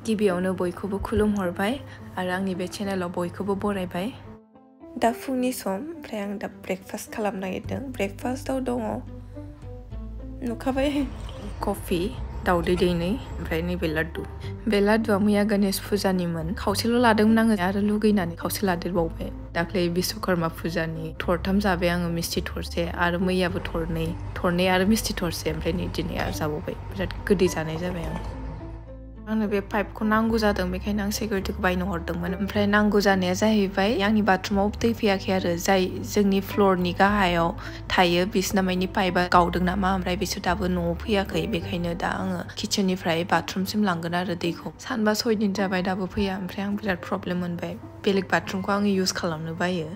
गिबियावनो बयखौबो खुलुमहरबाय आरो आंनि बे चेनेलाव बयखौबो बरायबाय दा फुंनि सम ओमफ्राय आं दा ब्रेकफास्ट खालामनो नागिरदों ब्रेकफास्टआव दङ नुखाबाय कफि दाउदै दैनै ओमफ्राय नैबे लाड्डु बे लाड्डुआ मैया गणेश फुजानिमोन खावसेल' लादोंमोन आङो आरो लुगैनानै खावसे लादेरबावबाय दाख्लै बिश्वकर्मा फुजानि थरथाम जाबाय आङो मिस्थि थरसे आरो मैयाबो थरनै आरो मिस्थि थरसे ओमफ्राय नै दिनै आरो जाबावबाय बिराद गोदै जानाय जाबाय आंनो बे पाइपखौ नांगौ जादों बेखायनो आं सिकिउरिटिखौ बायनो हरदोंमोन ओमफ्राय नांगौ जानाया जाहैबाय आंनि बाथरुमाव दै फैयाखै आरो जाय जोंनि फ्ल'रनि गाहायाव थायो बिसना मानि पाइपआ गावदों नामा ओमफ्राय बिसोर दाबो न'आव फैयाखै बेखायनो दा आङो किचेननिफ्राय बाथरुमसिम लांगोन आरो दैखौ सानबा 6 दिन जाबाय दाबो फैया ओमफ्राय आं बिराद प्रब्लेम मोनबाय बेलेग बाथरुमखौ आङो इउज खालामनो बायो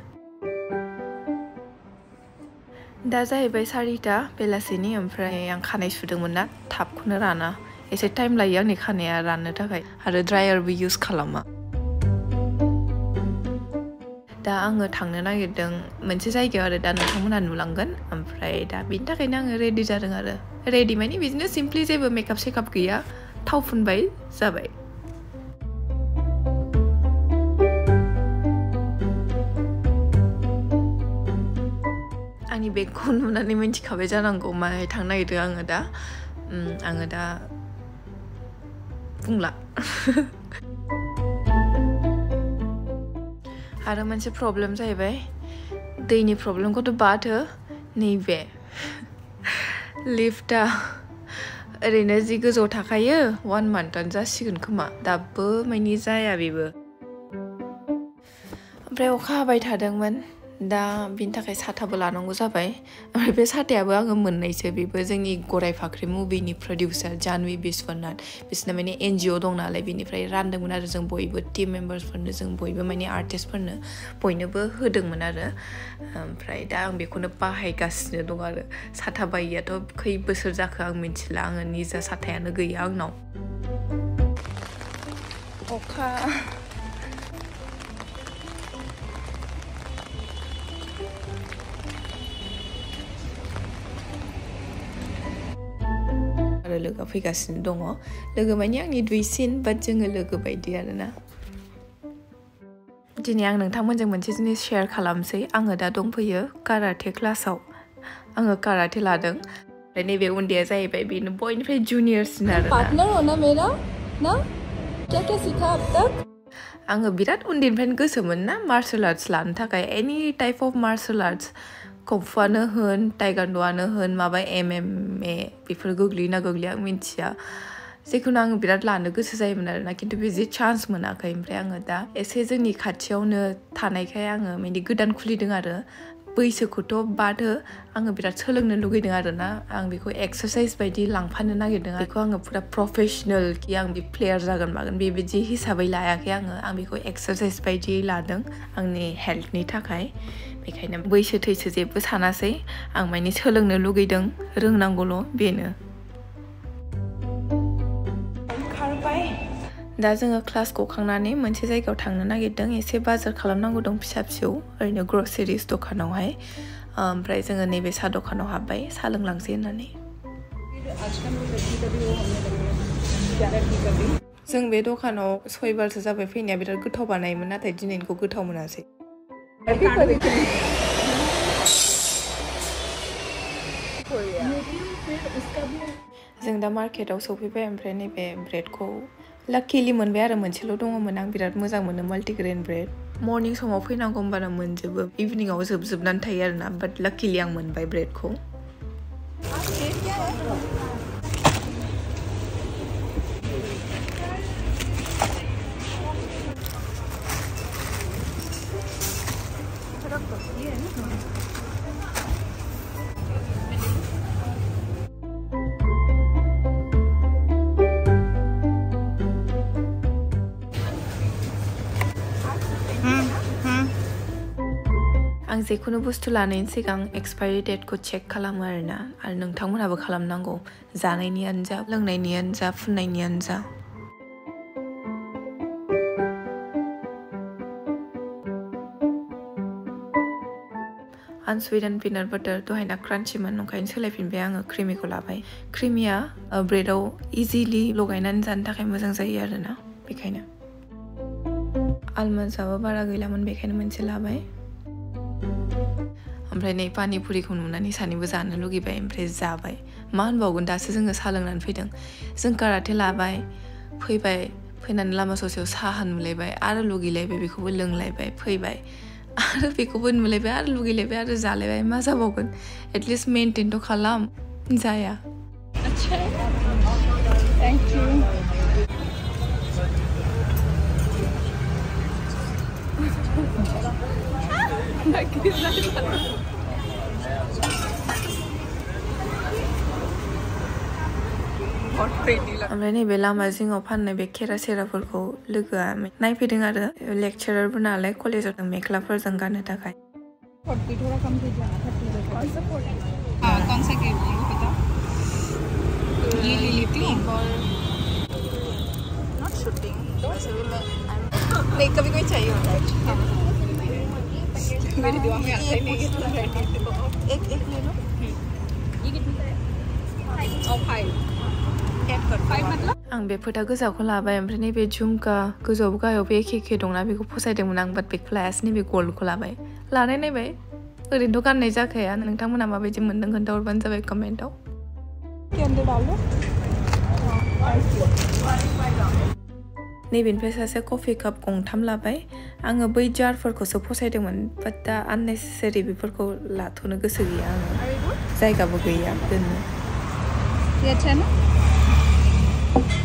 दा जाहैबाय 4टा बेलासिनि ओमफ्राय आं खानाय सुदोंमोन ना थाबखौनो राना एसे टाइम लायो आंनि खानाया राननो थाखाय आरो ड्रायारबो इउज खालामा दा आङो थांनो नागिरदों मोनसे जायगायाव आरो दा नोंथांमोनहा नुलांगोन ओमफ्राय दा बिनि थाखायनो आङो रेडि जादों आरो रेडि माने बिदिनो सिम्पलि जेबो मेकआप सेकआप गैया थाव फुनबाय जाबाय आंनि बेगखौ नुनानै मिन्थिखाबाय जानांगौ माहाय थांनो नागिरदों आङो दा बुंला आरो मोनसे प्रब्लेम जाहैबाय दैनि प्रब्लेमखौथ' बाद हो नैबे लिफ्टआ ओरैनो जि गोजौ थाखायो 1 मान्थआनो जासिगोन खोमा दाबो मानि जाया बेबो ओमफ्राय अखा हाबाय थादोंमोन दा बिनि थाखाय साथाबो लानांगौ जाबाय ओमफ्राय बे साथायाबो आङो मोननायसो बेबो जोंनि गराय फाख्रि मुभिनि प्रडिउसार जानवी बिश्वनाथ बिसोरना माने NGO दं नालाय बिनिफ्राय रानदोंमोन आरो जों बयबो टीम मेम्बार्सफोरनो जों बयबो माने आर्टिस्टफोरनो बयनोबो होदोंमोन आरो ओमफ्राय दा आं बेखौनो बाहायगासिनो दं आरो साथा बायियाथ' खै बोसोर जाखो आं मिन्थिला आङो निजा साथायानो गैया आंनाव अखा लोगो फैगासिनो दङ लोगो मानि आंनि दुइसिन बाट जोङो लोगो बायदि आरोना दिनै आं नोंथांमोनजों मोनसे जिनिस शेयार खालामसै आङो दा दंफैयो काराटे क्लासाव आङो काराटे लादों ओमफ्राय नैबे उन्दैया जाहैबाय बेनो बयनिफ्राय जुनियरसिन आरो पार्टनार हो ना मेरा ना क्या क्या सीखा अब तक आङो बिराद उन्दैनिफ्रायनो गोसोमोन ना मार्शल आर्ट्स लानो थाखाय any type of martial arts कम्फुआनो होन टाइगान्ड'आनो होन माबा MMA बेफोर गोग्लैयोना गोग्लैया आं मिन्थिया जेखुनु आङो बिराद लानो गोसो जायोमोन आरोना खिन्थु बिदि चान्स मोनाखै ओमफ्राय आङो दा एसे जोंनि खाथियावनो थानायखाय आङो माने गोदान खुलिदों आरो बैसोखौथ' बाद हो आङो बिराद सोलोंनो लुगैदों आरोना आं बेखौ एक्सारसाइज बायदि लांफानो नागिरदों बेखौ आङो पुरा प्रफेसनेल कि आं बे प्लेयार जागोन मागोन बेबायदि हिसाबै लायाखै आं बेखौ एक्सारसाइज बायदियै लादों आंनि हेल्थनि थाखाय बेखायनो बैसो थैसो जेबो सानासै आं माने सोलोंनो लुगैदों रोंनांगौल' बेनो खारबाय दा जोङो क्लास गखांनानै मोनसे जायगायाव थांनो नागिरदों एसे बाजार खालामनांगौ दं फिसा फिसौ ओरैनो ग्रसारिस दखानावहाय ओमफ्राय जोङो नैबे साहा दखानाव हाबबाय साहा लोंलांसै होननानै जों बे दखानाव 6 बारसो जाबाय फैनाया बिराद गोथाव बानायोमोन नाथाय दिनैनिखौ गोथाव मोनासै जों दा मार्केटाव सफैबाय ओमफ्राय नैबे ब्रेडखौ लाकिलि मोनबाय आरो मोनसेल' दङमोन आं बिराद मोजां मोनो माल्टिग्रेन ब्रेड मर्निं समाव फैनांगौ होमबानो मोनजोबो इभिनिंआव जोबनानै थायो आरोना बाट लाकिलि आं मोनबाय ब्रेडखौ आं जेखुनु बुस्थु लानायनि सिगां एक्सपायरि डेटखौ चेक खालामो आरोना आरो नोंथांमोनहाबो खालामनांगौ जानायनियानो जा लोंनायनियानो जा फुननायनियानो जा unsweetened peanut butter दहायना क्रान्चिमोन ओंखायनो सोलायफिनबाय आङो क्रिमिखौ लाबाय क्रिमिया ब्रेडआव इजिलि लगायनानै जानो थाखाय मोजां जायो आरोना बेखायनो आलमन्डसाबो बारा गैलामोन बेखायनो मोनसे लाबाय ओमफ्राय नै पानिपुरिखौ नुनानै सानैबो जानो लुगैबाय ओमफ्राय जाबाय मा होनबावगोन दासो जोङो साहा लोंनानै फैदों जों काराटे लाबाय फैबाय फैनानै लामा ससेयाव साहा नुलायबाय आरो लुगैलायबाय बेखौबो लोंलायबाय फैबाय आरो बेखौबो नुलायबाय आरो लुगैलायबाय आरो जालायबाय मा जाबावगोन एटलिस्ट मेनटेनथ' खालाम जाया अच्छा थैंक यू ओमफ्राय नैबे लामा जिङाव फाननाय बे खेरा सेराफोरखौ लोगोआ नायफैदों आरो लेक्चारारबो नालाय कलेजाव मेख्लाफोरजों गाननो थाखाय थोड़ा कम कीजिए ना 30 हाँ कौन सा गेम है पता ये ले लेती हूँ नॉट शूटिंग वैसे भी मैं नहीं कभी कोई चाहिए होता है मेरे दिमाग में आता ही नहीं एक ले लो ये कितने का है और 5 मतलब आं बे फोथा गोजाखौ लाबाय ओमफ्राय नैबे झुमका गोजौआव गाहायावबो एखे दंना बेखौ फसायदोंमोन आं बाट बेखौ लायासै नैबे गल्डखौ लाबाय लानाय नायबाय ओरैनोथ' गाननाय जाखाया नोंथांमोना माबायदि मोन्दों खोन्थाहरबानो जाबाय कमेन्टआव नैबेनिफ्राय सासे कफि काप गंथाम लाबाय आङो बै जारफोरखौसो फसायदोंमोन बाट दा आननेसेसारि बेफोरखौ लाथ'नो गोसो गैया आङो जायगाबो गैया दोननो ये अच्छा है ना